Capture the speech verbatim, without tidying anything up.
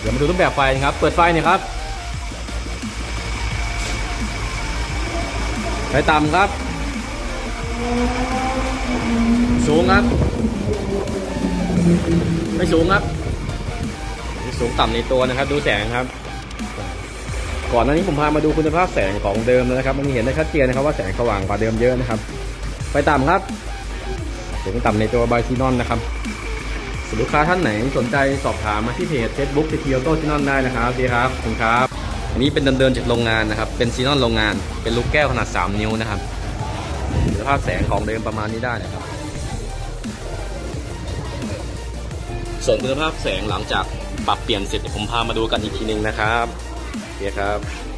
เดี๋ยวมาดูรูปแบบไฟนะครับเปิดไฟเนี่ยครับไฟต่ำครับสูงครับไม่สูงครับสูงต่ำในตัวนะครับดูแสงครับก่อนหน้านี้ผมพามาดูคุณภาพแสงของเดิมนะครับมันเห็นได้ชัดเจนนะครับว่าแสงสว่างกว่าเดิมเยอะนะครับไฟต่ำครับสูงต่ำในตัวไบซีนอนนะครับลูกค้าท่านไหนสนใจสอบถามมาที่เพจ เฟซบุ๊ก ที ที ออโต้ซีนอนได้นะครับดีครับขอบคุณครับอันนี้เป็นเดินๆจากโรงงานนะครับเป็นซีนอนโรงงานเป็นลูกแก้วขนาดสามนิ้วนะครับคุณภาพแสงของเดิมประมาณนี้ได้นะครับส่วนคุณภาพแสงหลังจากปรับเปลี่ยนเสร็จผมพามาดูกันอีกทีนึงนะครับโอเคครับ